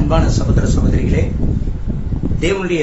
அன்பான சகோதர சகோதரிகளே, தேவனுடைய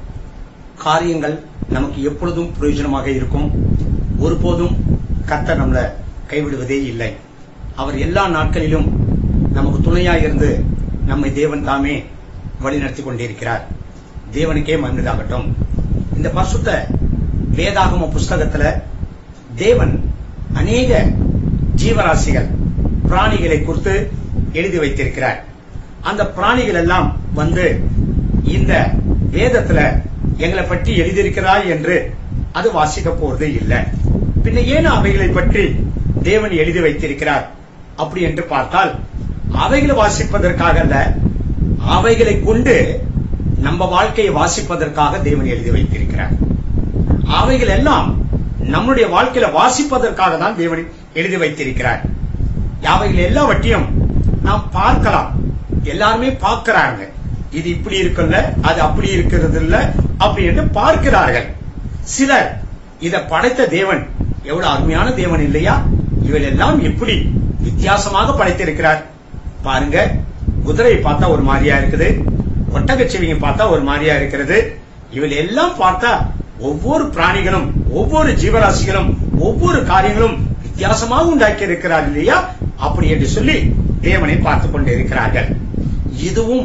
காரியங்கள் நமக்கு எப்பொழுதும் பிரயோஜனமாக இருக்கும். ஒருபோதும் கர்த்தர் நம்மளை கைவிடுவதே இல்லை. அவர் எல்லா நாட்களிலும் நமக்கு துணையாக இருந்து நம்மை தேவன் தாமே வழிநடத்தி கொண்டிருக்கிறார். தேவனுக்கே மகிமையாகட்டும். இந்த பரிசுத்த வேதாகம புஸ்தகத்துல தேவன் அநேக ஜீவராசிகள், பிராணிகளை குறித்து எழுதி வைத்திருக்கிறார். அந்த பிராணிகள் எல்லாம் வந்து இந்த வேதத்துல எங்களை பற்றி எழுதியிருக்கிறார் என்று அது வாசிக்க போறது இல்லை. பின்ன ஏன் அவைகளை பற்றி தேவன் எழுதி வைத்திருக்கிறார் அப்படி என்று பார்த்தால், அவைகளை வாசிப்பதற்காக அல்ல, அவைகளை கொண்டு நம்ம வாழ்க்கையை வாசிப்பதற்காக தேவன் எழுதி வைத்திருக்கிறார். அவைகள் எல்லாம் நம்முடைய வாழ்க்கையில வாசிப்பதற்காக தான் தேவன் எழுதி வைத்திருக்கிறார். அவைகள் எல்லாவற்றையும் நாம் பார்க்கலாம். எல்லாருமே பார்க்கிறாங்க. இது இப்படி இருக்குல்ல, அது அப்படி இருக்கிறது இல்ல அப்படி என்று பார்க்கிறார்கள். சிலர் இதை படைத்த தேவன் எவ்வளவு அருமையான தேவன் இல்லையா, இவள் எல்லாம் எப்படி வித்தியாசமாக படைத்திருக்கிறார் பாருங்க. குதிரையை பார்த்தா ஒரு மாதிரியா இருக்குது, ஒட்டகச்சிவிங்க பார்த்தா ஒரு மாதிரியா இருக்கிறது. இவள் எல்லாம் பார்த்தா ஒவ்வொரு பிராணிகளும், ஒவ்வொரு ஜீவராசிகளும், ஒவ்வொரு காரியங்களும் வித்தியாசமாக உண்டாக்கி இருக்கிறார் இல்லையா, அப்படி என்று சொல்லி தேவனை பார்த்துக் கொண்டிருக்கிறார்கள். இதுவும்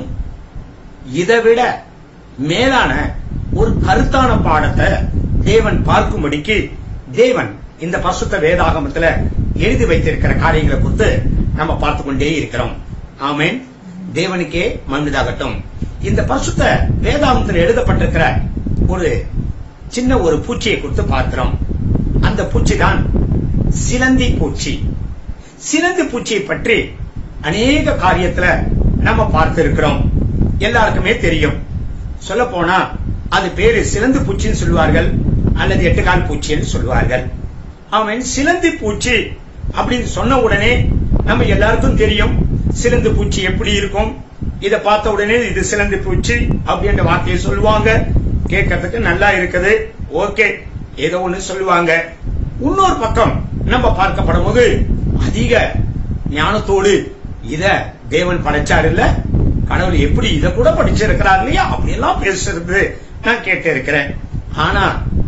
இதைவிட மேலான ஒரு கருத்தான பாடத்தை தேவன் பார்க்கும்படிக்கு தேவன் இந்த பரிசுத்த வேதாகமத்துல எழுதி வைத்திருக்கிற காரியங்களை குறித்து நம்ம பார்த்து கொண்டே இருக்கிறோம். ஆமென். தேவனுக்கே மகிமையாகட்டும். இந்த பரிசுத்த வேதாகமத்தில் எழுதப்பட்டிருக்கிற ஒரு சின்ன ஒரு பூச்சியை குறித்து பார்க்கிறோம். அந்த பூச்சி தான் சிலந்தி பூச்சி. சிலந்தி பூச்சியை பற்றி அநேக காரியத்துல நம்ம பார்த்து இருக்கிறோம். எல்லாருக்குமே தெரியும். சொல்ல போனா அது பேரு சிலந்தி பூச்சின்னு சொல்லுவார்கள், அல்லது எட்டுக்கால் பூச்சின்னு சொல்லுவார்கள். அவன் சிலந்தி பூச்சி அப்படின்னு சொன்ன உடனே நம்ம எல்லாருக்கும் தெரியும் சிலந்தி பூச்சி எப்படி இருக்கும். இதை பார்த்த உடனே இது சிலந்தி பூச்சி அப்படின்ற வார்த்தையை சொல்லுவாங்க. கேட்கறதுக்கு நல்லா இருக்குது, ஓகே, ஏதோ ஒண்ணு சொல்லுவாங்க. இன்னொரு பக்கம் நம்ம பார்க்கப்படும் போது அதிக ஞானத்தோடு இத தேவன் படைச்சாரு இல்ல, கடவுள் எப்படி இத கூட படிச்சிருக்கிறார் இல்லையா, அப்படி எல்லாம் பேசுறது நான் கேட்டு இருக்கிறேன். ஆனா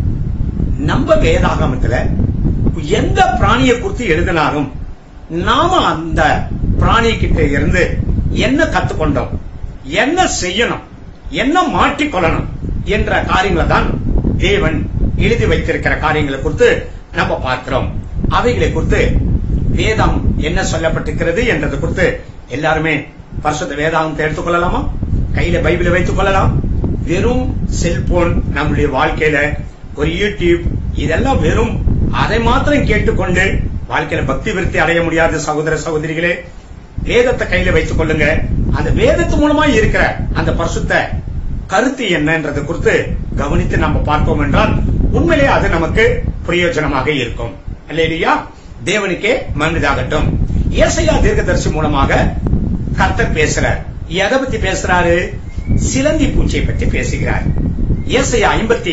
நம்ம வேதாகமத்துல எந்த பிராணியை குறித்து எழுதினாலும் நாம அந்த பிராணி கிட்ட இருந்து என்ன கத்துக்கொண்டோம், என்ன செய்யணும், என்ன மாற்றிக்கொள்ளணும் என்ற காரியங்களை தான் தேவன் எழுதி வைத்திருக்கிற காரியங்களை குறித்து நம்ம பார்க்கிறோம். அவைகளை குறித்து வேதம் என்ன சொல்லப்பட்டிருக்கிறது என்றது குறித்து எல்லாருமே பரிசுத்த வேதாகமத்தை எடுத்துக்கொள்ளலாமா? கையில பைபிளை வைத்துக் கொள்ளலாம். வெறும் செல்போன், நம்முடைய வாழ்க்கையில ஒரு யூடியூப், இதெல்லாம் வெறும் அதை மாத்திரம் கேட்டுக்கொண்டு வாழ்க்கையில பக்தி விருத்தி அடைய முடியாது. சகோதர சகோதரிகளே, வேதத்தை கையில வைத்துக் கொள்ளுங்க. அந்த வேதத்து மூலமா இருக்கிற அந்த பரிசுத்த கருத்து என்னன்றது குறித்து கவனித்து நம்ம பார்ப்போம் என்றால் உண்மையிலே அது நமக்கு பிரயோஜனமாக இருக்கும். அல்லேலூயா. தேவனுக்கே மகிமையாகட்டும். ஏசாயா தீர்க்கதரிசி மூலமாக கர்த்தர் பேசுறார். எதை பத்தி பேசுறாரு? சிலந்தி பூச்சியை பற்றி பேசுகிறார். ஏசாயா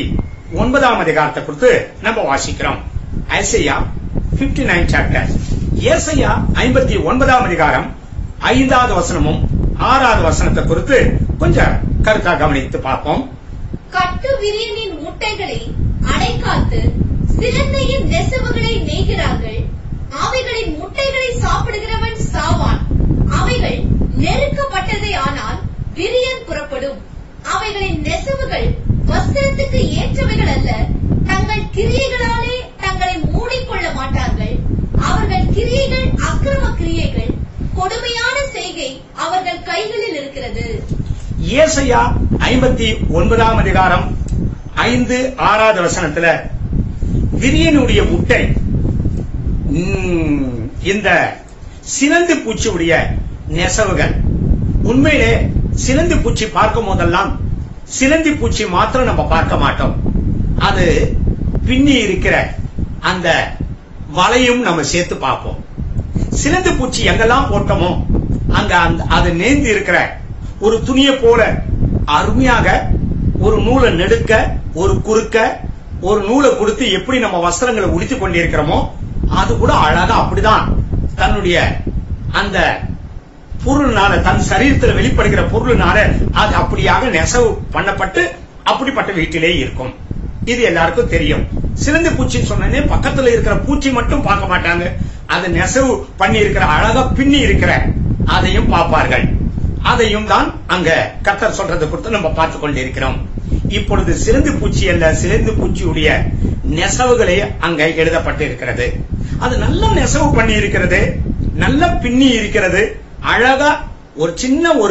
59ஆம் அதிகாரத்தை குறித்து நம்ம வாசிக்கிறோம். ஏசாயா 59 சாப்டர். ஏசாயா 59ஆம் அதிகாரம் 5வது வசனமும் 6வது வசனத்தை குறித்து கொஞ்சம் கருத்தா கவனித்து பார்ப்போம். கட்டு விரியனின் முட்டைகளை அடைக்காத்து சிலந்தையின் நெசவுகளை நெய்கிறார்கள். அவைகளின் முட்டைகளை சாப்பிடுகிறவன் சாவான். அவைகள் நெருக்கப்பட்டதே ஆனால் விரியன் புறப்படும். அவைகளின் நெசவுகள் வஸ்திரத்துக்கு ஏற்றவைகள் அல்ல. தங்கள் கிரியைகளாலே தங்களை மூடிக்கொள்ள மாட்டார்கள். அவர்கள் கிரியைகள் அக்கிரம கிரியைகள், கொடுமையான செய்கை அவர்கள் கைகளில் இருக்கிறது. ஏசாயா 59ஆம் அதிகாரம் 5, 6வது வசனத்துல விரியனுடைய முட்டை, இந்த சிலந்தி பூச்சியுடைய நெசவுகள். உண்மையிலே சிலந்தி பூச்சி பார்க்கும் போதெல்லாம் சிலந்தி பூச்சி மாத்திரம் நம்ம பார்க்க மாட்டோம், அது பின்னி இருக்கிற அந்த வலையும் நம்ம சேர்த்து பார்ப்போம். சிலந்தி பூச்சி எங்கெல்லாம் போட்டோமோ அங்க அது நேர்ந்து இருக்கிற ஒரு துணியை போல அருமையாக ஒரு நூலை நெடுக்க, ஒரு குறுக்க, ஒரு நூலை கொடுத்து எப்படி நம்ம வஸ்திரங்களை உடுத்திக் கொண்டிருக்கிறோமோ அது கூட அழகா அப்படிதான் தன்னுடைய அந்த பொருள்னால, தன் சரீரத்தில் வெளிப்படுகிற பொருள்னால அது அப்படியாக நெசவு பண்ணப்பட்டு அப்படிப்பட்ட வீட்டிலே இருக்கும். இது எல்லாருக்கும் தெரியும். சிலந்தி பூச்சி சொன்னே பக்கத்துல இருக்கிற பூச்சி மட்டும் பார்க்க மாட்டாங்க, அது நெசவு பண்ணி இருக்கிற அழகா பின்னி இருக்கிற அதையும் பார்ப்பார்கள். அதையும் தான் அங்க கர்த்தர் சொல்றது குறித்து நம்ம பார்த்துக் கொண்டிருக்கிறோம். இப்பொழுது சிலந்தி பூச்சி அல்ல, சிலந்தி பூச்சியுடைய நெசவுகளே அங்க எழுதப்பட்டு இருக்கிறது. அது நல்ல நெசவு பண்ணி இருக்கிறது, நல்ல பின்னி இருக்கிறது, அழகா ஒரு சின்ன ஒரு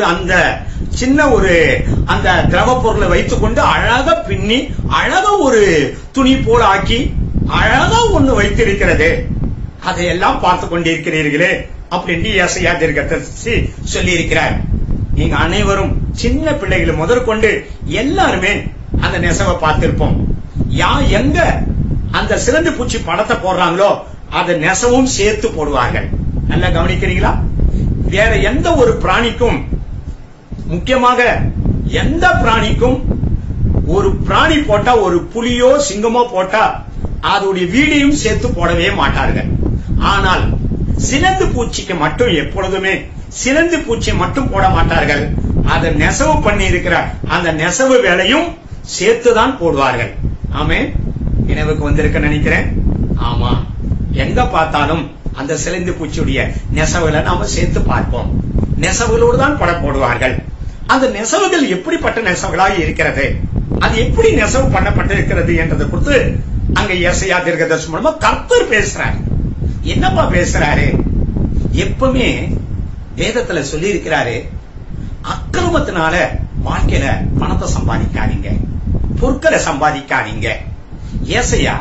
அந்த திரவ பொருளை வைத்துக் கொண்டு அழகா பின்னி அழகா ஒரு துணி போல ஆக்கி அழகா ஒண்ணு வைத்திருக்கிறது. அதையெல்லாம் பார்த்து கொண்டிருக்கிறீர்களே அப்படின்னு ஏசாயா தீர்க்கதரிசி சொல்லி இருக்கிறார். நீங்க அனைவரும் சின்ன பிள்ளைகளை முதற்கொண்டு எல்லாருமே அந்த நெசவை பார்த்திருப்போம். எங்க அந்த சிலந்தி பூச்சி படத்தை போடுறாங்களோ அதை நெசவும் சேர்த்து போடுவார்கள். நல்லா கவனிக்கிறீங்களா? வேற எந்த ஒரு பிராணிக்கும், முக்கியமாக எந்த பிராணிக்கும் ஒரு பிராணி போட்டா, ஒரு புலியோ சிங்கமோ போட்டா அதோடைய வீடியும் சேர்த்து போடவே மாட்டார்கள். ஆனால் சிலந்தி பூச்சிக்கு மட்டும் எப்பொழுதுமே சிலந்தி பூச்சி மட்டும் போட மாட்டார்கள், அதை நெசவு பண்ணி இருக்கிற அந்த நெசவு வேலையும் சேர்த்துதான் போடுவார்கள். ஆமே, நினைவுக்கு வந்திருக்க நினைக்கிறேன். ஆமா, எங்க பார்த்தாலும் அந்த சிலந்தி பூச்சியுடைய நெசவுகளை நாம சேர்த்து பார்ப்போம். நெசவுகளோடு தான் படம் போடுவார்கள். அந்த நெசவுகள் எப்படிப்பட்ட நெசவுகளாக இருக்கிறது, அது எப்படி நெசவு பண்ணப்பட்டிருக்கிறது என்றதை குறித்து அங்க ஏசாயா தீர்க்கதரிசி மூலமா கர்த்தர் பேசுறாரு. என்னப்பா பேசுறாரு? எப்பவுமே வேதத்துல சொல்லி இருக்கிறாரு, அக்கிரமத்தினால வாழ்க்கையில பணத்தை சம்பாதிக்காதீங்க, பொருட்களை சம்பாதிக்காதீங்க. ஏசாயா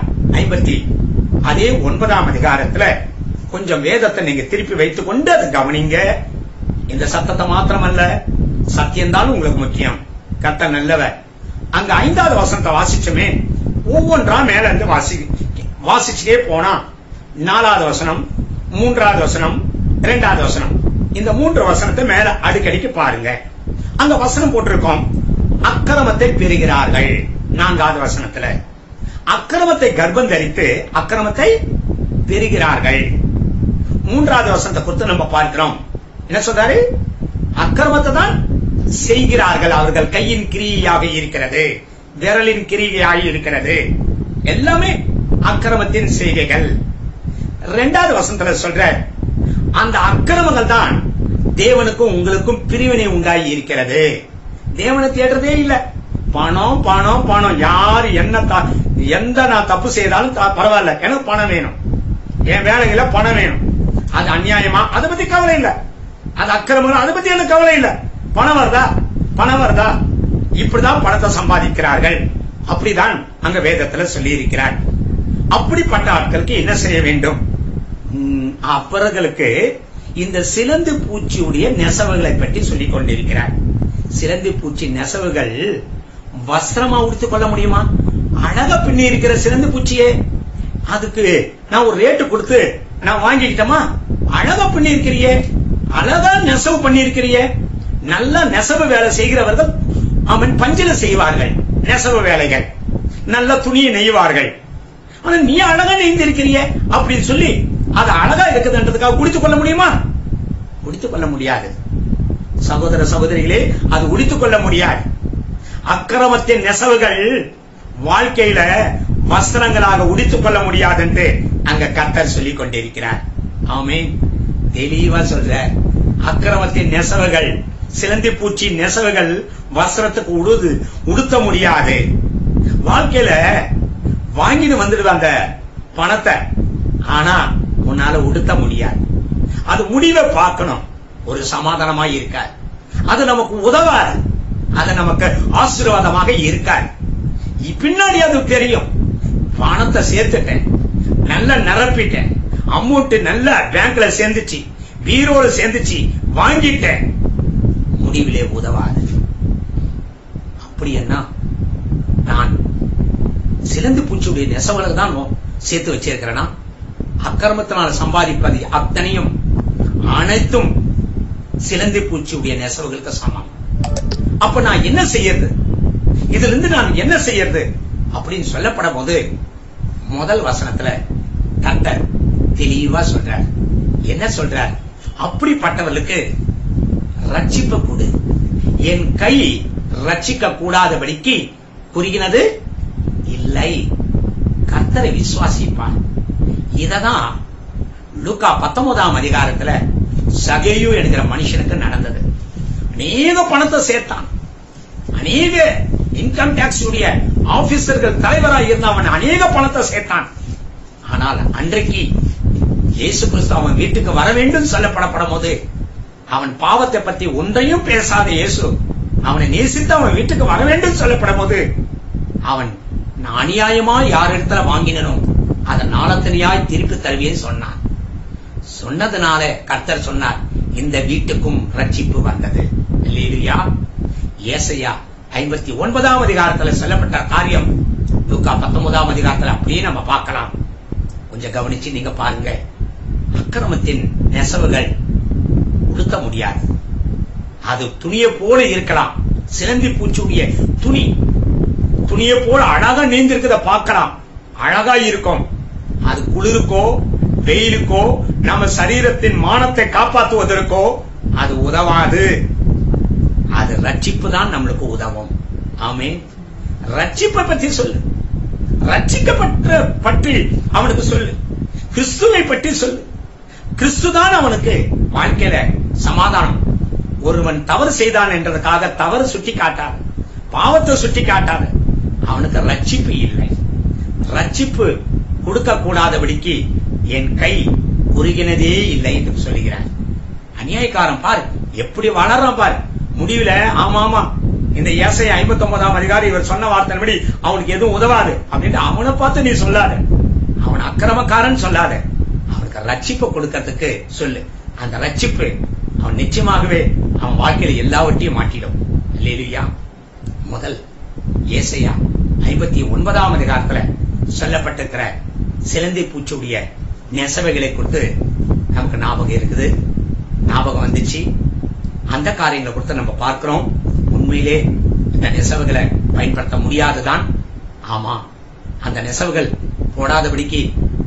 59ஆம் அதிகாரத்துல கொஞ்சம் வேதத்தை நீங்க திருப்பி வைத்துக் கொண்டு அதை கவனிங்க. இந்த சத்தத்தை மாத்திரமல்ல, சத்தியம்தான் உங்களுக்கு முக்கியம். கர்த்தர் நல்லவர். அங்க 5வது வசனத்தை வாசிச்சுமே ஒவ்வொன்றா மேல இருந்து வாசிச்சுட்டே போனா 4வது வசனம், 3வது வசனம், 2வது வசனம், இந்த 3 வசனத்தை மேல அடிக்கடிக்கு பாருங்க. அங்க வசனம் போட்டிருக்கோம், அக்கிரமத்தை பெறுகிறார்கள். 4வது வசனத்துல அக்கிரமத்தை கர்ப்பம் தரித்து அக்கிரமத்தை பெறுகிறார்கள். 3வது வசனத்தை குறித்து நம்ம பார்க்கிறோம். என்ன சொல்றாரு? அக்கிரமத்தை தான் செய்கிறார்கள், அவர்கள் கையின் கிரியையாக இருக்கிறது, விரலின் கிரியையாக இருக்கிறது, எல்லாமே அக்கிரமத்தின் செய்கைகள். 2வது வசனத்துல சொல்ற அந்த அக்கிரமங்கள் தான் தேவனுக்கும் உங்களுக்கும் பிரிவினை உண்டாகி இருக்கிறது. தேவனை தேடுறதே இல்ல, பணம் பணம் பணம். யாரு எந்த நான் தப்பு செய்தாலும் பரவாயில்ல, எனக்கு பணம் வேணும், என் வேலையில பணம் வேணும். அது அநியாயமா, அதை பத்தி கவலை இல்ல. அது அக்கிரமம், அதை பத்தி எனக்கு கவலை இல்ல. பணம் வருதா, பணம் வருதா, இப்படிதான் பணத்தை சம்பாதிக்கிறார்கள். அப்படிதான் அங்க வேதத்துல சொல்லி இருக்கிறார். அப்படிப்பட்ட ஆட்களுக்கு என்ன செய்ய வேண்டும்? அவர்களுக்கு இந்த சிலந்தி பூச்சியுடைய நெசவுகளை பற்றி சொல்லிக் கொண்டிருக்கிறார். சிலந்தி பூச்சி நெசவுகள் வஸ்திரமா உடுத்திக் கொள்ள முடியுமா? அழகா பின்னி இருக்கிற சிலந்தி பூச்சியே, அதுக்கு நான் ஒரு ரேட்டு கொடுத்து நான் வாங்கிக்கிட்டோமா? அழகா பின்னி இருக்கிறியே, அழகா நெசவு பண்ணி இருக்கிறியே. நல்ல நெசவு வேலை செய்கிறவர்கள் அவன் பஞ்சில செய்வார்கள் நெசவு வேலைகள், நல்ல துணியை நெய்வார்கள். ஆனா நீ அழகா நெய்ந்திருக்கிறிய அப்படின்னு சொல்லி அது அழகா இருக்குதுன்றதுக்காக உடுத்திக் கொள்ள முடியுமா? உடுத்திக் கொள்ள முடியாது. சகோதர சகோதரிகளே, அது உடுத்திக் கொள்ள முடியாது. அக்கிரமத்தின் நெசவுகள் வாழ்க்கையில வஸ்திரங்களாக உடுத்திக் கொள்ள முடியாது என்று அங்க கர்த்தர் சொல்லிக் கொண்டிருக்கிறார். ஆமென். தெளிவா சொல்ற, அக்கிரமத்தின் நெசவுகள், சிலந்தி பூச்சி நெசவுகள் வஸ்திரத்துக்கு உடுத்த முடியாது. வாழ்க்கையில வாங்கிட்டு வந்துடுது அந்த பணத்தை, ஆனா உன்னால உடுத்த முடியாது. அது முடிவை பார்க்கணும், ஒரு சமாதானமாக இருக்காது, அது நமக்கு உதவாது, அது நமக்கு ஆசீர்வாதமாக இருக்காது. பின்னாடி அது தெரியும், பணத்தை சேர்த்துட்டேன், நல்ல நிரப்பிட்டேன், அமௌண்ட் நல்ல பேங்க்ல சேர்ந்துச்சு, பீரோல சேர்ந்துச்சு, வாங்கிட்டேன், முடிவிலே உதவாது. அப்படி என்ன, நான் சிலந்தி பூச்சியுடைய நெசவுகளை தான் சேர்த்து வச்சிருக்கிறேன்னா, அக்கிரமத்தினால் சம்பாதிப்பது அத்தனையும் அனைத்தும் சிலந்தி பூச்சியுடைய நெசவுகளுக்கு சமம். அப்ப நான் என்ன செய்யறது, இதுல இருந்து நான் என்ன செய்யறது அப்படின்னு சொல்லப்படும் போது முதல் வசனத்துல கர்த்தர் தெளிவா சொல்றார். என்ன சொல்றார்? அப்படிப்பட்டவர்களுக்கு ரட்சிப்ப கொடு. என் கை ரட்சிக்க கூடாதபடிக்கு குறுகினது இல்லை. கர்த்தரை விசுவாசிப்பான். இததான் லூக்கா 19ஆம் அதிகாரத்துல சகேயு என்கிற மனுஷனுக்கு நடந்தது. அநேக பணத்தை சேர்த்தான். அநேக இன்கம் டாக்ஸ் உடைய ஆபீசர்கள் தலைவராக இருந்த அவன் அநேக பணத்தை சேர்த்தான். ஆனால் அன்றைக்கு இயேசு கிறிஸ்து அவன் வீட்டுக்கு வர வேண்டும் சொல்லப்படப்படும் போது அவன் பாவத்தை பத்தி ஒன்றையும் பேசாத இயேசு அவனை நேசித்து அவன் வீட்டுக்கு வர வேண்டும் சொல்லப்படும் போது அவன் அநியாயமா யார் இடத்துல வாங்கினோ அதை நாளத்தனியாய் திருப்பி தருவேன்னு சொன்னான். சொன்னதுனால கர்த்தர் சொன்னார், இந்த வீட்டுக்கும் ரட்சிப்பு வந்தது. அல்லேலூயா. ஏசாயா 59ஆம் அதிகாரத்தில் சொல்லப்பட்ட காரியம் லூக்கா 19ஆம் அதிகாரத்தில் அப்படியே நம்ம பார்க்கலாம். கொஞ்சம் கவனிச்சு நீங்க பாருங்க. அக்கிரமத்தின் நெசவுகள் உடுத்த முடியாது. அது துணியை போல இருக்கலாம். சிலந்தி பூச்சியுடைய துணியை போல அழகா நீந்திருக்கிறத பார்க்கலாம். அழகா இருக்கும். அது குளிருக்கோ வெயிலுக்கோ நம்ம சரீரத்தின் மானத்தை காப்பாற்றுவதற்கோ அது உதவாது. அது ரட்சிப்பு தான் நம்மளுக்கு உதவும். ஆமென். ரட்சிப்பை பற்றி சொல்லு. ரட்சிக்கப்பட்ட பற்றி அவனுக்கு சொல்லு. கிறிஸ்துவை பற்றி சொல்லு. கிறிஸ்துதான் அவனுக்கு வாழ்க்கையில சமாதானம். ஒருவன் தவறு செய்தான் என்றதுக்காக தவறு சுட்டி காட்டாது, பாவத்தை சுட்டி காட்டாது. அவனுக்கு ரட்சிப்பு இல்லை. ரட்சிப்பு கொடுக்க கூடாதபடிக்கு என் கை குறுகினதே இல்லை என்று சொல்லுகிறார். அநியாயக்காரன் பாரு எப்படி வளர்றான் பாரு. முடிவுல ஆமா இந்த ஏசாயா 59ஆம் அதிகாரி இவர் சொன்ன வார்த்தையின்படி அவனுக்கு எதுவும் உதவாது அப்படின்னு அவனை பார்த்து நீ சொல்லாத. அவன் அக்கிரமக்காரன் சொல்லாத. அவனுக்கு ரட்சிப்பு கொடுக்கறதுக்கு சொல்லு. அந்த ரட்சிப்பு அவன் நிச்சயமாகவே அவன் வாழ்க்கையில எல்லாவற்றையும் மாற்றிடும். அல்லேலூயா. முதல் ஏசாயா 59ஆம் அதிகாரத்துல சொல்லப்பட்டிருக்கிற சிலந்தி பூச்சியுடைய நெசவைகளை கொடுத்து நமக்கு ஞாபகம் இருக்குது. ஞாபகம் வந்துச்சு. அந்த காரியங்களை கொடுத்து நம்ம பார்க்கிறோம். உண்மையிலே இந்த நெசவுகளை பயன்படுத்த முடியாதுதான். ஆமா, அந்த நெசவுகள் போடாதபடிக்கு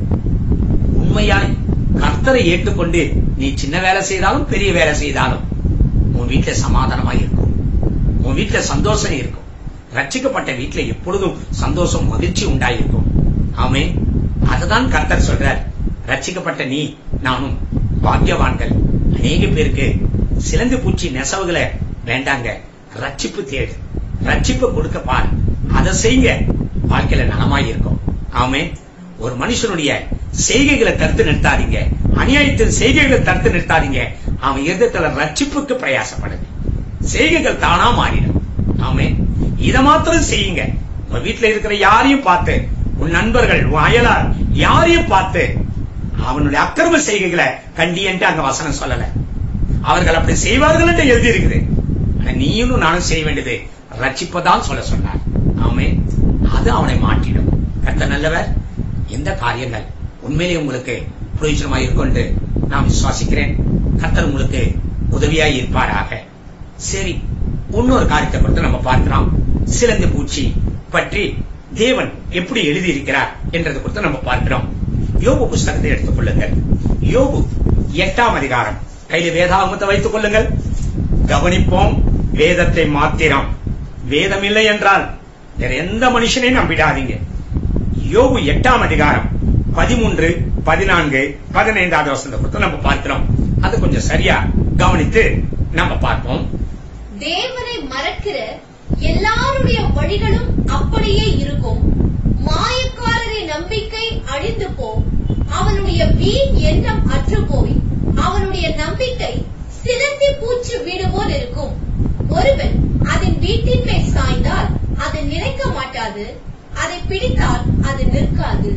உண்மையாய் கர்த்தரை ஏற்றுக்கொண்டு நீ சின்ன வேலை செய்தாலும் பெரிய வேலை செய்தாலும் உன் வீட்டுல சமாதானமா இருக்கும். உன் வீட்டுல சந்தோஷம் இருக்கும். ரட்சிக்கப்பட்ட வீட்டுல எப்பொழுதும் சந்தோஷம் மகிழ்ச்சி உண்டாயிருக்கும். ஆமென். அதுதான் கர்த்தர் சொல்றார். ரட்சிக்கப்பட்ட நீ நானும் பாக்கியவான்கள். அநேக பேருக்கு சிலந்தி பூச்சி நெசவுகளை வேண்டாங்க. ரட்சிப்பு தேடு. ரட்சிப்பு கொடுக்க பார். அதை செய்யுங்க. வாழ்க்கையில நலமாயிருக்கும். ஆமென். ஒரு மனுஷனுடைய செய்கைகளை தடுத்து நிறுத்தாதீங்க. அநியாயத்தின் செய்கைகளை தடுத்து நிறுத்தாதீங்க. அவன் இருதயத்துல ரட்சிப்புக்கு பிரயாசப்படுது. செய்கைகள் தானா மாறிடும். ஆமென். இதை மாத்திரம் செய்யுங்க. உங்க வீட்டுல இருக்கிற யாரையும் பார்த்து, உன் நண்பர்கள், உன் அயலார் யாரையும் பார்த்து அவனுடைய அக்கிரம செய்கைகளை கண்டி என்று அங்க வசனம் சொல்லல. அவர்கள் அப்படி செய்வார்கள் என்று எழுதி இருக்குது. ஆனா நீயும் நானும் செய்ய வேண்டியது ரட்சிப்பதான் சொல்ல சொன்னார். ஆமென். அது அவனை மாற்றிடும். கர்த்தர் நல்லவர். எந்த காரியங்கள் உண்மையிலே உங்களுக்கு பிரயோஜனமாக இருக்கும் என்று நான் விசுவாசிக்கிறேன். கர்த்தர் உங்களுக்கு உதவியாய் இருப்பாராக. சரி, இன்னொரு காரியத்தை கொடுத்து நம்ம பார்க்கிறோம். சிலந்தி பூச்சி பற்றி தேவன் எப்படி எழுதி இருக்கிறார் என்றதை கொடுத்து நம்ம பார்க்கிறோம். யோபு புஸ்தகத்தை எடுத்துக் கொள்ளுங்கள். யோபு 8ஆம் அதிகாரம். கையில வேதாகமத்தை வைத்துக் கொள்ளுங்கள். கவனிப்போம் வேதத்தை மாத்திரம். வேதம் இல்லை என்றால் வேற எந்த மனுஷனையும் நம்பிடாதீங்க. யோபு 8ஆம் அதிகாரம் 13, 14, 15 வசனத்தை கொடுத்து நம்ம பார்க்கிறோம். அது கொஞ்சம் சரியா கவனித்து நம்ம பார்ப்போம். தேவனை மறக்கிற எல்லாருடைய வழிகளும் அப்படியே இருக்கும். மாயக்காரரின் நம்பிக்கை அழிந்து போம். அவனுடைய வீண் எண்ணம் அற்று போய் அவனுடைய நம்பிக்கை சிலந்தி பூச்சி வீடு போல் இருக்கும். ஒருவன் அதன் வீட்டின் மேல் சாய்ந்தால் அது நிலைக்க மாட்டாது. அதை பிடித்தால் அது நிற்காது.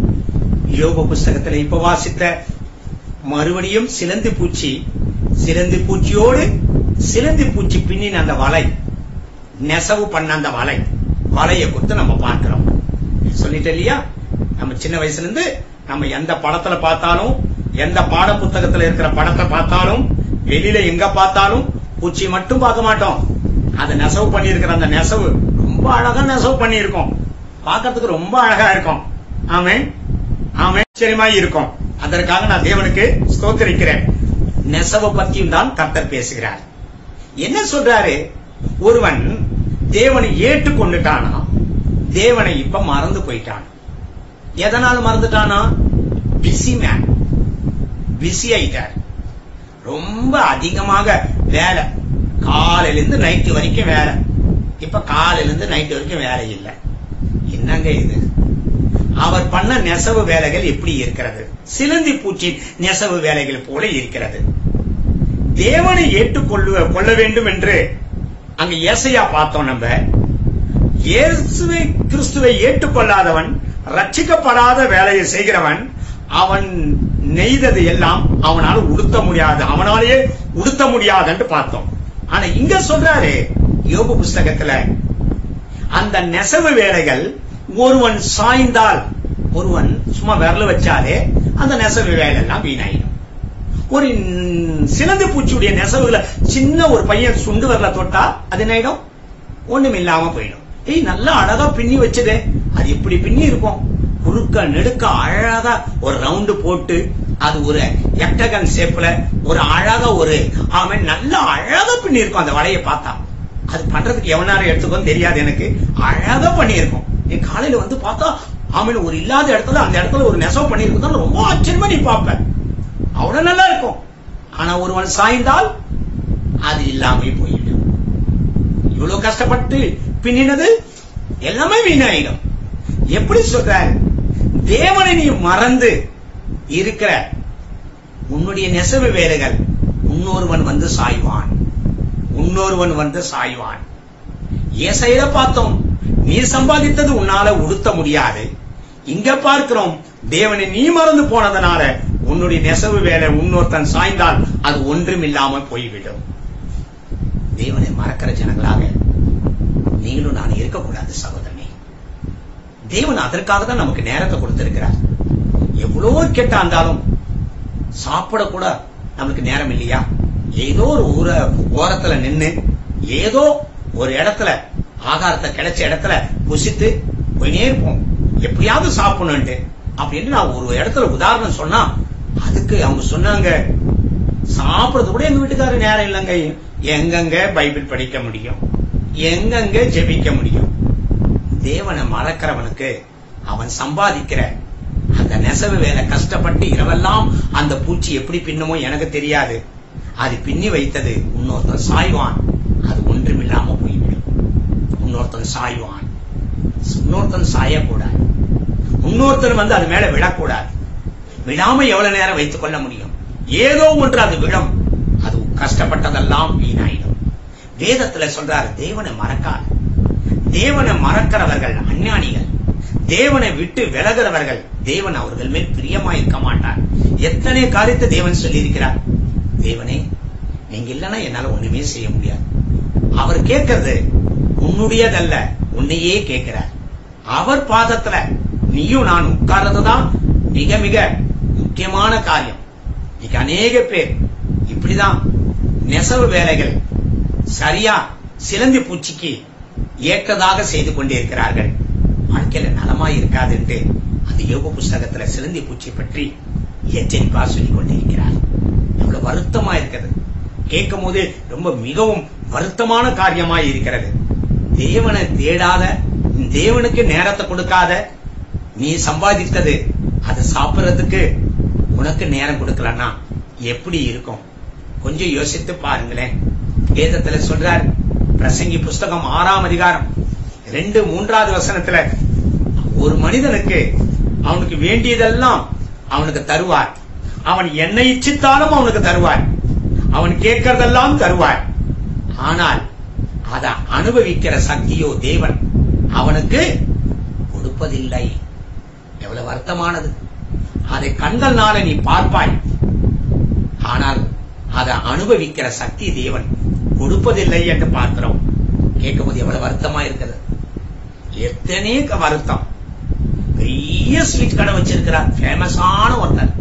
யோபு புஸ்தகத்தில் இப்ப வாசித்த மறுபடியும் சிலந்தி பூச்சியோடு சிலந்தி பூச்சி பின்னின் அந்த வலை, நெசவு பண்ண அந்த வலையை கொடுத்து நம்ம பார்க்கிறோம். சொல்லிட்டு இல்லையா, நம்ம சின்ன வயசுல இருந்து நம்ம எந்த படத்துல பார்த்தாலும், எந்த பாட புத்தகத்துல இருக்கிற படத்தை பார்த்தாலும், வெளியில எங்க பார்த்தாலும் பூச்சி மட்டும் பார்க்க மாட்டோம். அது நெசவு பண்ணி இருக்கிற அந்த நெசவு ரொம்ப அழகா நெசவு பண்ணி இருக்கும். பார்க்கறதுக்கு ரொம்ப அழகா இருக்கும். ஆமென். ஆச்சரியமா இருக்கும். அதற்காக நான் தேவனுக்கு ஸ்தோத்திரிக்கிறேன். நெசவு பற்றியும் தான் கர்த்தர் பேசுகிறார். என்ன சொல்றாரு? ஒருவன் தேவனை ஏற்றுக்கொண்டுட்டானா, தேவனை இப்ப மறந்து போயிட்டான். எதனால மறந்துட்டானா? பிஸி மேன், பிஸி ஆயிட்டார். ரொம்ப அதிகமாக வேலை, காலையிலிருந்து நைட்டு வரைக்கும் வேலை. இப்ப காலையிலிருந்து நைட்டு வரைக்கும் வேலை இல்லை. என்னங்க இது? அவர் பண்ண நெசவு வேலைகள் எப்படி இருக்கிறது? சிலந்தி பூச்சி நெசவு வேலைகள் போல இருக்கிறது. தேவனை ஏற்றுக்கொள்ள வேண்டும் என்று அங்க ஏசாயா பார்த்தோம். நம்ம இயேசுவை கிறிஸ்துவை ஏற்றுக்கொள்ளாதவன், ரட்சிக்கப்படாத வேலையை செய்கிறவன், அவன் நெய்தது எல்லாம் அவனால உடுத்த முடியாது, அவனாலேயே உடுத்த முடியாதுன்னு பார்த்தோம். ஆனா இங்க சொல்றாரு யோபு புஸ்தகத்துல, அந்த நெசவு வேலைகள் ஒருவன் சாய்ந்தால், ஒருவன் சும்மா விரல வச்சாலே அந்த நெசவு வேலை எல்லாம் வீணாயிடும். ஒரு சிலந்தி பூச்சியுடைய நெசவுகளை சின்ன ஒரு பையன் சுண்டு வரல தொட்டா அது என்ன ஆயிடும்? ஒண்ணும் இல்லாம போயிடும். நல்லா அழகா பின்னி வச்சது, அது எப்படி பின்னி இருக்கும்? குறுக்க நெடுக்க அழகா ஒரு ரவுண்டு போட்டு, அது ஒரு எக்டகன் ஷேப்ல ஒரு அழகா ஒரு அவன் நல்லா அழகா பின்னி இருக்கும். அந்த வலையை பார்த்தா அது பண்றதுக்கு எவனாரும் எடுத்துக்கோன்னு தெரியாது எனக்கு, அழகா பண்ணி இருக்கும். நீ காலையில வந்து பார்த்தா அவன் ஒரு இல்லாத இடத்துல அந்த இடத்துல ஒரு நெசவு பண்ணி இருக்கும், ரொம்ப ஆச்சரியமா நீ பார்ப்ப, அவ்வளவு நல்லா இருக்கும். ஆனா ஒருவன் சாய்ந்தால் அது இல்லாம போயிடும். இவ்வளவு கஷ்டப்பட்டு பின்னினது எல்லாமே வீணாயிடும். எப்படி சொல்றாரு? தேவனை நீ மறந்து இருக்கிற உன்னுடைய நெசவு வேலைகள் இன்னொருவன் வந்து சாய்வான், இன்னொருவன் வந்து சாய்வான். ஏசாயில பார்த்தோம், நீ சம்பாதித்தது உன்னால உடுத்த முடியாது. இங்க பார்க்கிறோம், தேவனை நீ மறந்து போனதனால உன்னுடைய நெசவு வேலை இன்னொருத்தன் சாய்ந்தால் அது ஒன்றும் இல்லாமல் போய்விடும். தேவனை மறக்கிற ஜனங்களாக நீங்களும் நான் இருக்கக்கூடாது சகோதரனே. தேவன் அதற்காக தான் நமக்கு நேரத்தை கொடுத்திருக்கிறார். எவ்வளவு கேட்டா இருந்தாலும் சாப்பிட கூட நமக்கு நேரம் இல்லையா? ஏதோ ஒரு ஓரத்துல நின்று ஏதோ ஒரு இடத்துல ஆகாரத்தை கிடைச்ச இடத்துல புசித்து போயினே இருப்போம், எப்படியாவது சாப்பிடணும்ட்டு. அப்படின்னு நான் ஒரு இடத்துல உதாரணம் சொன்னா அதுக்கு அவங்க சொன்னாங்க, சாப்பிடறது கூட எங்க வீட்டுக்காரர் நேரம் இல்லைங்க. எங்கெங்க பைபிள் படிக்க முடியும், எங்கெங்க ஜெபிக்க முடியும்? தேவனை மறக்கிறவனுக்கு அவன் சம்பாதிக்கிற அந்த நெசவு வேலை கஷ்டப்பட்டு இரவெல்லாம் அந்த பூச்சி எப்படி பின்னுமோ எனக்கு தெரியாது. அது பின்னி வைத்தது இன்னொருத்தன் சாய்வான், அது ஒன்றுமில்லாம போய்விடும். இன்னொருத்தன் சாய்வான், இன்னொருத்தன் சாயக்கூடாது, இன்னொருத்தன் வந்து அது மேல விழக்கூடாது. விழாம எவ்வளவு நேரம் வைத்துக் கொள்ள முடியும்? ஏதோ ஒன்று அது விழும், அது கஷ்டப்பட்டதெல்லாம் வீணாயிடும். வேதத்துல சொல்றாரு, தேவனை மறக்காது. தேவனை மறக்கிறவர்கள் அஞ்ஞானிகள், தேவனை விட்டு விலகிறவர்கள் தேவன் அவர்கள் மேல் பிரியமாயிருக்க மாட்டார். எத்தனை காரியத்தை தேவன் சொல்லி இருக்கிறார். தேவனே நீங்க இல்லைன்னா என்னால ஒண்ணுமே செய்ய முடியாது. அவர் கேட்கறது உன்னுடையதல்ல, உன்னையே கேட்கிறார். அவர் பாதத்துல நீயும் நான் உட்கார்றதுதான் மிக மிக முக்கியமான காரியம். இன்னைக்கு அநேக பேர் இப்படிதான் நெசவு வேலைகள் சரியா சிலந்தி பூச்சிக்கு ஏற்றதாக செய்து கொண்டிருக்கிறார்கள். வாழ்க்கையில நலமாய் இருக்காது என்று அந்த யோபு புஸ்தகத்துல சிலந்தி பூச்சி பற்றி எச்சரிப்பா சொல்லிக் கொண்டிருக்கிறார். எவ்வளவு வருத்தமா இருக்கிறது கேட்கும் போது, ரொம்ப மிகவும் வருத்தமான காரியமாய் இருக்கிறது. தேவனை தேடாத, தேவனுக்கு நேரத்தை கொடுக்காத, நீ சம்பாதித்தது அதை சாப்பிடுறதுக்கு உனக்கு நேரம் கொடுக்கலன்னா எப்படி இருக்கும்? கொஞ்சம் யோசித்து பாருங்களேன். வேதத்துல சொல்றார், பிரசங்கி புஸ்தகம் 6ஆம் அதிகாரம் 2-3வது வசனத்துல, ஒரு மனிதனுக்கு அவனுக்கு வேண்டியதெல்லாம் அவனுக்கு தருவார், அவன் என்ன இச்சித்தாலும் அவனுக்கு தருவார், அவன் கேட்கறதெல்லாம் தருவார். ஆனால் அதை அனுபவிக்கிற சக்தியோ தேவன் அவனுக்கு கொடுப்பதில்லை. எவ்வளவு வருத்தமானது! அதை கண்கள்னால நீ பார்ப்பாய், ஆனால் அதை அனுபவிக்கிற சக்தி தேவன் கொடுப்பதில்லை என்று பார்க்கிறோம். கேட்கும் போது எவ்வளவு வருத்தமா இருக்குது. எத்தனை வருத்தம். பெரிய ஸ்வீட் கடை வச்சிருக்கிறார், ஃபேமஸான ஒருத்தர்.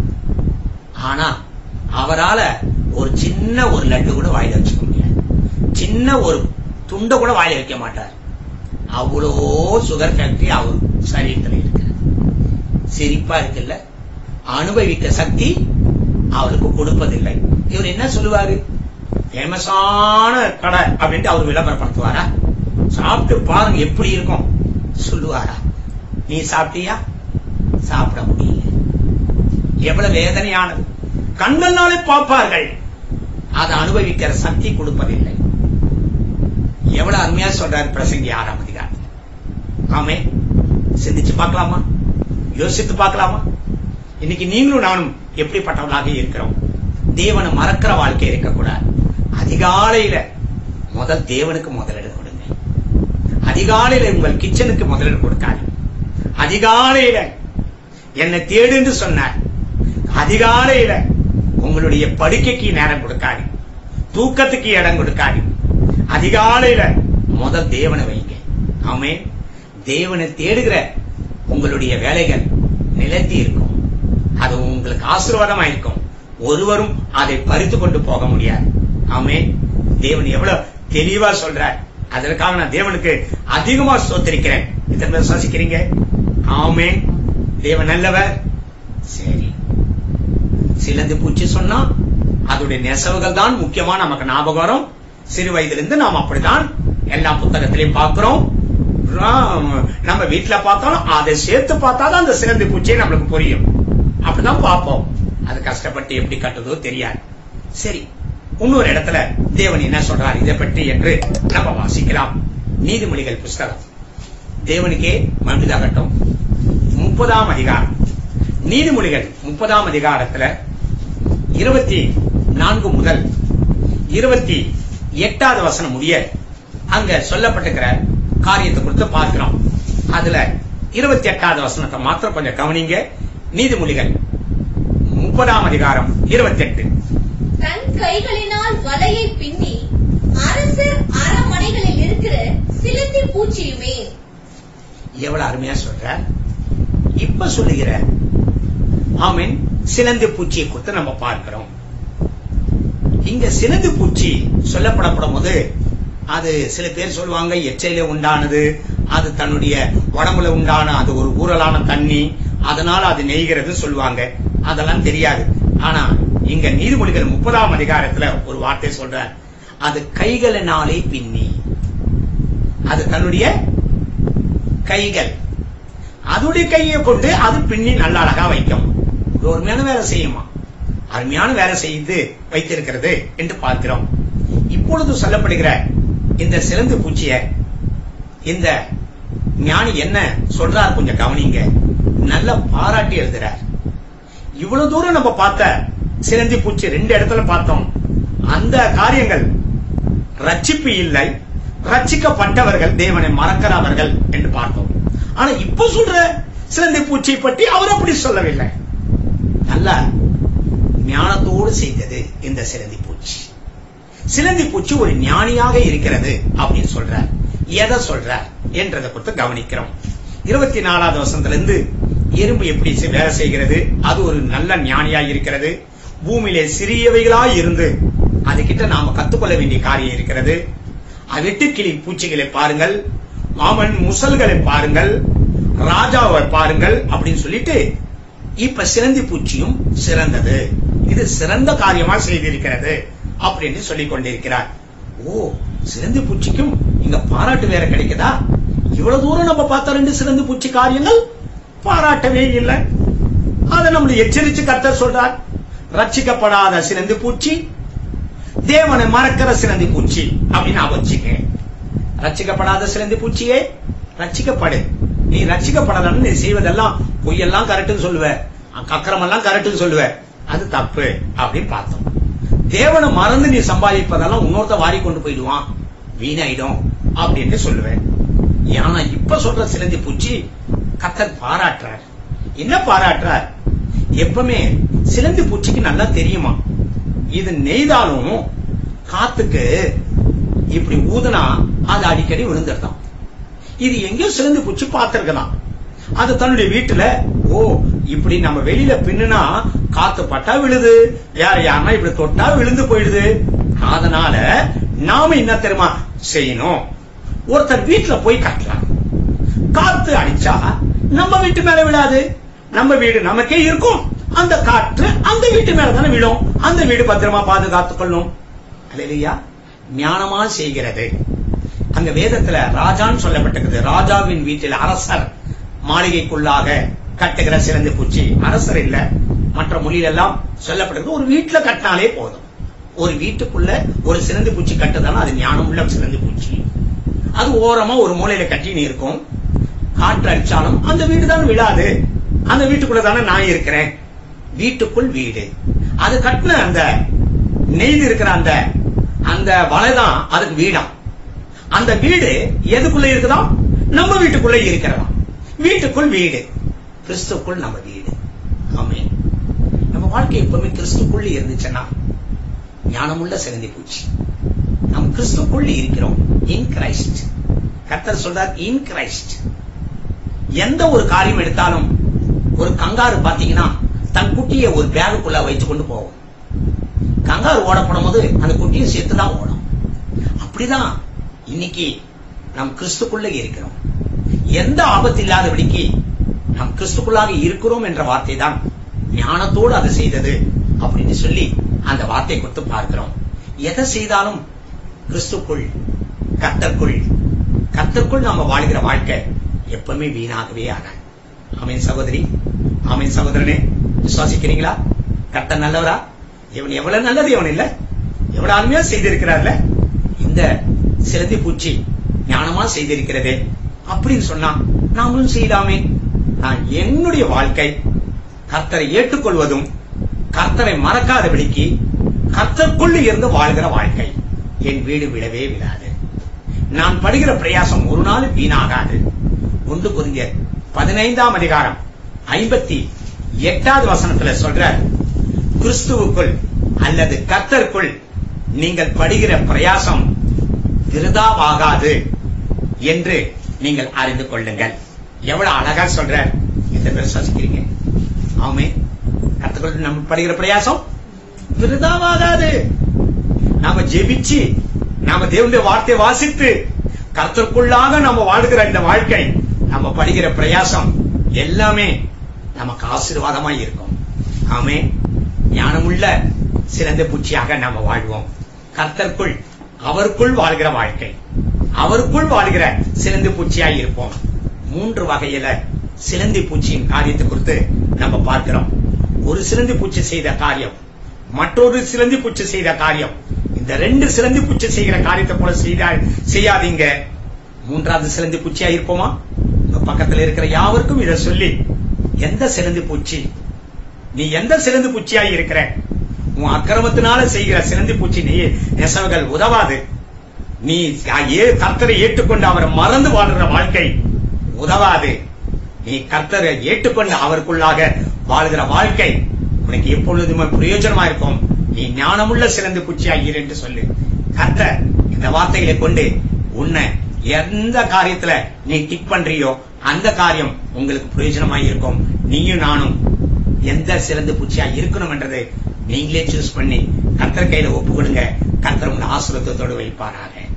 ஆனா அவரால ஒரு சின்ன ஒரு லட்டு கூட வாயில வச்சுக்க முடியாது, சின்ன ஒரு துண்டை கூட வாயில வைக்க மாட்டார். அவ்வளோ சுகர் ஃபேக்டரி அவர் சரீரத்தில் இருக்கிறது. சிரிப்பா இருக்குல்ல? அனுபவிக்க சக்தி அவருக்கு கொடுப்பதில்லை. இவர் என்ன சொல்லுவாரு? ஃபேமஸான கடை அப்படின்ட்டு அவர் விளம்பரப்படுத்துவாரா? சாப்பிட்டு பாருங்க எப்படி இருக்கும் சொல்லுவாரா? நீ சாப்பிட்டியா? சாப்பிட முடியல. எவ்வளவு வேதனையானது. கண்கள்னாலே பார்ப்பார்கள், அதை அனுபவிக்கிற சக்தி கொடுப்பதில்லை. எவ்வளவு அருமையா சொல்றாரு பிரசங்கி 6ஆம் அதிகாரம். ஆமே, சிந்திச்சு பார்க்கலாமா? யோசித்து பார்க்கலாமா? இன்னைக்கு நீங்களும் நானும் எப்படிப்பட்டவர்களாக இருக்கிறோம்? தேவனை மறக்கிற வாழ்க்கை இருக்கக்கூடாது. அதிகாலையில முதல் தேவனுக்கு முதலிடம் கொடுங்க. அதிகாலையில உங்கள் கிச்சனுக்கு முதலிடம் கொடுக்காது. அதிகாலையில என்னை தேடு என்று சொன்னார். அதிகாலையில உங்களுடைய படுக்கைக்கு நேரம் கொடுக்காது, தூக்கத்துக்கு இடம் கொடுக்காது. அதிகாலையில முதல் தேவனை வைங்க. ஆமே, தேவனை தேடுகிற உங்களுடைய வேலைகள் நிலைத்தி இருக்கும். அது உங்களுக்கு ஆசீர்வாதமா இருக்கும். ஒருவரும் அதை பறித்து கொண்டு போக முடியாது. ஆமே, தேவன் எவ்வளவு தெளிவா சொல்றார். அதற்காக நான் தேவனுக்கு அதிகமா ஸ்தோத்திரிக்கிறேன். இத்தனை பேர் சுவாசிக்கிறீங்க? ஆமே, தேவன் நல்லவர். சரி, சிலந்தி பூச்சி சொன்னா அதோடைய நெசவுகள் தான் முக்கியமா நமக்கு ஞாபகம் வரும். சிறு வயதிலிருந்து நாம் அப்படித்தான் எல்லா புத்தகத்திலையும் பார்க்கிறோம். நம்ம வீட்டுல பார்த்தாலும் அதை சேர்த்து பார்த்தாதான் அந்த சிலந்தி பூச்சியை நம்மளுக்கு புரியும். அப்படிதான் பார்ப்போம். அது கஷ்டப்பட்டு எப்படி கட்டுதோ தெரியாது. சரி, இன்னொரு இடத்துல தேவன் என்ன சொல்றார் இதை பற்றி என்று நம்ம வாசிக்கலாம். நீதிமொழிகள் புஸ்தகம், தேவனுக்கே மகிழ்ந்தாகட்டும், 30ஆம் அதிகாரம். நீதிமொழிகள் 30ஆம் அதிகாரத்துல 24 முதல் 28வது வசனம் முடிய அங்க சொல்லப்பட்டிருக்கிற காரியத்தை குறித்து பார்க்கிறோம். அதுல 28வது வசனத்தை மாத்திரம் கொஞ்சம் கவனிங்க. நீதிமொழிகள் 30ஆம் அதிகாரம் 28. தன் கைகளினால் வலையை பின்னி அரசர் அரமனைகளில் இருக்கிற சிலந்தி பூச்சியுமே. எவ்வளவு அருமையா சொல்ற. இப்ப சொல்லுகிற ஆமீன், சிலந்தி பூச்சியை குறித்து நம்ம பார்க்கிறோம். இங்க சிலந்தி பூச்சி சொல்லப்படப்படும் போது அது சில பேர் சொல்லுவாங்க எச்சையில உண்டானது, அது தன்னுடைய உடம்புல உண்டான அது ஒரு ஊறலான தண்ணி, அதனால அது நெய்கிறது சொல்லுவாங்க. அதெல்லாம் தெரியாது. ஆனா இங்க நீதிமொழிகள் 30ஆம் அதிகாரத்துல ஒரு வார்த்தை சொல்ற, அது கைகளினாலே பின்னி, அது தன்னுடைய கைகள், அதோடைய கையை கொண்டு அது பின்னி நல்ல அழகா வைக்கும். ஒரு அருமையான வேலை செய்யுமா, அருமையான வேலை செய்து வைத்திருக்கிறது என்று பார்க்கிறோம். இப்பொழுது சொல்லப்படுகிற இந்த சிலந்தி பூச்சிய இந்த ஞானி என்ன சொல்றார் கொஞ்சம் கவனிங்க. நல்ல பாராட்டி எழுதுறார். இவ்வளவு தூரம் நம்ம பார்த்த சிலந்தி பூச்சி 2 இடத்துல பார்த்தோம். அந்த காரியங்கள் ரட்சிப்பு இல்லை, ரட்சிக்கப்பட்டவர்கள் தேவனை மறக்கிறவர்கள் என்று பார்த்தோம். ஆனா இப்ப சொல்ற சிலந்தி பூச்சியை பற்றி அவர் அப்படி சொல்லவில்லை. நல்ல ஞானத்தோடு செய்தது இந்த சிலந்தி பூச்சி. சிலந்தி பூச்சி ஒரு ஞானியாக இருக்கிறது அப்படின்னு சொல்றார். எதை சொல்றார் என்றதை குறித்து கவனிக்கிறோம். 24வது வசனத்திலிருந்து எறும்பு எப்படி வேலை செய்கிறது, அது ஒரு நல்ல ஞானியாய் இருக்கிறது. பூமியிலே சிறியவைகளாய் இருந்து அதுகிட்ட நாம கத்துக்கொள்ள வேண்டிய காரியம் இருக்கிறது. வெட்டுக்கிளி பூச்சிகளை பாருங்கள், மாமன் முசல்களை பாருங்கள், ராஜாவை பாருங்கள் அப்படின்னு சொல்லிட்டு இப்ப சிலந்தி பூச்சியும் சிறந்தது, இது சிறந்த காரியமா செய்திருக்கிறது அப்படின்னு சொல்லிக் கொண்டிருக்கிறார். ஓ, சிலந்தி பூச்சிக்கும் இங்க பாராட்டு வேற கிடைக்குதா? இவ்வளவு தூரம் நம்ம பார்த்த 2 சிலந்தி பூச்சி காரியங்கள் பாராட்டவே இல்லை. அதை நம்மளை எச்சரிச்சு கர்த்தர் சொல்றார். ரட்சிக்கப்படாத சிலந்தி பூச்சி, தேவனை மறக்கிற சிலந்தி பூச்சி அப்படின்னு வச்சுக்க. ரட்சிக்கப்படாத சிலந்தி பூச்சியே ரட்சிக்கப்படு. நீ ரட்சிக்கப்படாதன்னு நீ செய்வதெல்லாம் பொய்யெல்லாம் கரெக்ட்னு சொல்லுவ, அக்கிரமெல்லாம் கரெக்ட்னு சொல்லுவ, அது தப்பு அப்படின்னு பார்த்தோம். தேவனை மறந்து நீ சம்பாதிப்பதெல்லாம் இன்னொருத்த வாரி கொண்டு போயிடுவான், வீணாயிடும் அப்படின்னு சொல்லுவேன். ஆனா இப்ப சொல்ற சிலந்தி பூச்சி கர்த்தர் பாராட்டுறார். என்ன பாராட்டுறார்? எப்பவுமே சிலந்தி பூச்சிக்கு நல்லா தெரியுமா, இது நெய்தாலும் காத்துக்கு இப்படி ஊதுனா அது அடிக்கடி விழுந்துருதான். இது எங்கேயோ சிலந்தி பூச்சி பார்த்திருக்கலாம். அது தன்னுடைய வீட்டுல, ஓ இப்படி நம்ம வெளியில பின்னுனா காத்து பட்டா விழுது, வேற யாருன்னா இப்படி தொட்டா விழுந்து போயிடுது. அதனால நாம என்ன தெரியுமா செய்யணும், ஒருத்தர் வீட்டுல போய் கட்டலாம். காத்து அடிச்சா நம்ம வீட்டு மேல விழாது, நம்ம வீடு நமக்கே இருக்கும். அந்த காற்று அந்த வீட்டு மேல தானே விழும். அந்த வீடு பத்திரமா பாதுகாத்துக் கொள்ளும். அல்லேலூயா. ஞானமா செய்கிறது. அங்க வேதத்துல ராஜான்னு சொல்லப்பட்டிருக்கிறது. ராஜாவின் வீட்டில் அரசர் மாளிகைக்குள்ளாக கட்டுகிற சிலந்தி பூச்சி. அரசர் இல்ல, மற்ற மொழியிலெல்லாம் சொல்லப்பட்டிருக்கு. ஒரு வீட்டுல கட்டினாலே போதும். ஒரு வீட்டுக்குள்ள ஒரு சிலந்தி பூச்சி கட்டுதானா அது ஞானம் உள்ள சிலந்தி பூச்சி. அது ஓரமா ஒரு மூலையில கட்டின்னு இருக்கும். காற்று அடிச்சாலும் அந்த வீடு தான் விழாது. அந்த வீட்டுக்குள்ள தானே நான் இருக்கிறேன். வீட்டுக்குள் வீடு. அது கட்டின அந்த நெய்து இருக்கிற அந்த வலைதான் அதுக்கு வீடாம். அந்த வீடு எதுக்குள்ள இருக்குதா? நம்ம வீட்டுக்குள்ள இருக்கிறதா. வீட்டுக்குள் வீடு. கிறிஸ்துக்குள் நம்ம வீடு. ஆமென். நம்ம வாழ்க்கை எப்பவுமே கிறிஸ்துக்குள்ள இருந்துச்சுன்னா ஞானமுள்ள சிலந்தி பூச்சி. நாம் கிறிஸ்துக்குள்ள இருக்கிறோம். In Christ. கர்த்தர் சொல்றார் இன் கிரைஸ்ட். எந்த ஒரு காரியம் எடுத்தாலும் ஒரு கங்காரு பாத்தீங்கன்னா தன் குட்டியை ஒரு பேகுக்குள்ள வைத்துக் கொண்டு போகும். கங்காரு ஓடப்படும் போது அந்த குட்டியை சேர்த்துதான் ஓடும். அப்படிதான் இன்னைக்கு நாம் கிறிஸ்துக்குள்ள இருக்கிறோம். எந்த ஆபத்து இல்லாதபடிக்கு நாம் கிறிஸ்துக்குள்ளாக இருக்கிறோம் என்ற வார்த்தை தான் ஞானத்தோடு அது செய்தது அப்படின்னு சொல்லி அந்த வார்த்தை கொடுத்து பார்க்கிறோம். எதை செய்தாலும் கிறிஸ்துக்குள், கர்த்தருக்குள் நாம வாழ்கிற வாழ்க்கை எப்பவுமே வீணாகவே ஆகாது. ஆமென் சகோதரி, ஆமென் சகோதரனே. விசுவாசிக்கிறீங்களா? கர்த்தர் நல்லவரா? இவன் எவ்வளவு நல்லது இவன் இல்ல, எவ்வளவு அருமையா செய்திருக்கிறார்ல. இந்த சிலந்தி பூச்சி ஞானமா செய்திருக்கிறதே அப்படின்னு சொன்னா நாமளும் செய்யலாமே. நான் என்னுடைய வாழ்க்கை கர்த்தரை ஏற்றுக்கொள்வதும் கர்த்தரை மறக்காதபடிக்கு கர்த்தருக்குள் இருந்து வாழ்கிற வாழ்க்கை. என் வீடு விழவே விழாது. நான் படுகிற பிரயாசம் ஒரு நாள் வீணாகாது. 1 கொரிந்தியர் 15ஆம் அதிகாரம் 58வது வசனத்துல சொல்ற, கிறிஸ்துவுக்குள் அல்லது கர்த்தருக்குள் நீங்கள் படுகிற பிரயாசம் விருதாவாகாது என்று நீங்கள் அறிந்து கொள்ளுங்கள். எவ்வளவு அழகா சொல்ற. எந்த பேர் விசுவாசிக்கிறீங்க? ஆமென். கர்த்தருக்குள் நம்ம படுகிற பிரயாசம் விருதாவாகாது. நாம ஜெபிச்சு நாம தேவனுடைய வார்த்தையை வாசித்து கர்த்தருக்குள்ளாக நம்ம வாழ்கிற இந்த வாழ்க்கை, நம்ம படுகிற பிரயாசம் எல்லாமே நமக்கு ஆசீர்வாதமாய் இருக்கும். ஆமென். ஞானமுள்ள சிறந்த பூச்சியாக நாம வாழ்வோம். கர்த்தருக்குள், அவருக்குள் வாழ்கிற வாழ்க்கை, அவருக்குள் வாழ்கிற சிலந்தி பூச்சியாய் இருப்போம். 3 வகையில சிலந்தி பூச்சியின் காரியத்தை குறித்து நம்ம பார்க்கிறோம். ஒரு சிலந்தி பூச்சி செய்த காரியம், மற்றொரு சிலந்தி பூச்சி செய்த காரியம். இந்த 2 சிலந்தி பூச்சி செய்கிற காரியத்தை போல செய்யாதீங்க. 3வது சிலந்தி பூச்சியா இருப்போமா? பக்கத்தில் இருக்கிற யாவருக்கும் இதை சொல்லி, எந்த சிலந்தி பூச்சி, நீ எந்த சிலந்தி பூச்சியா இருக்கிற? உன் அக்கிரமத்தினால செய்கிற சிலந்தி பூச்சி நீ நெசவுகள் உதவாது. நீ கர்த்தரை ஏற்றுக்கொண்டு அவரை மறந்து வாழ்கிற வாழ்க்கை உதவாது. நீ கர்த்தரை ஏற்றுக்கொண்டு அவருக்குள்ளாக வாழ்கிற வாழ்க்கை உனக்கு எப்பொழுதுமே பிரயோஜனமா இருக்கும். நீ ஞானமுள்ள சிலந்தி பூச்சியாய் இரு என்று சொல்லு. கர்த்தர் இந்த வார்த்தைகளை கொண்டு உன்னை எந்த காரியத்துல நீ டிக் பண்றியோ அந்த காரியம் உங்களுக்கு பிரயோஜனமாய் இருக்கும். நீயும் நானும் எந்த சிலந்தி பூச்சியா இருக்கணும் என்றதை நீங்களே சூஸ் பண்ணி கர்த்தர் கையில ஒப்பு கொடுங்க. கர்த்தர் உங்களை ஆசீர்வாதத்தோடு வைப்பாராக.